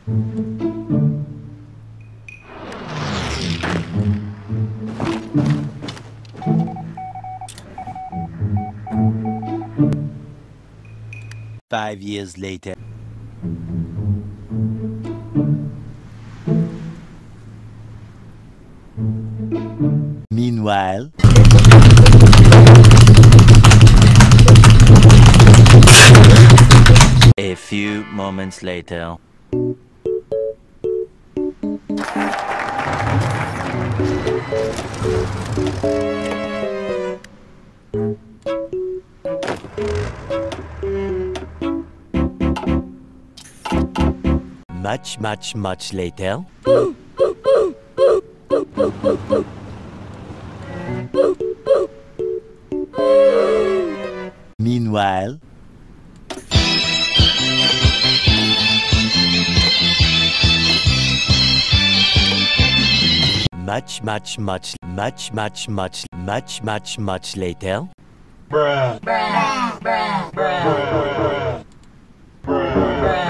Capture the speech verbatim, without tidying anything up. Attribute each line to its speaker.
Speaker 1: Five years later. Meanwhile, a few moments later. Much, much, much later. Meanwhile, much, much, much, much, much, much, much, much, much later.
Speaker 2: Bruh. Bruh. Bruh. Bruh. Bruh. Bruh.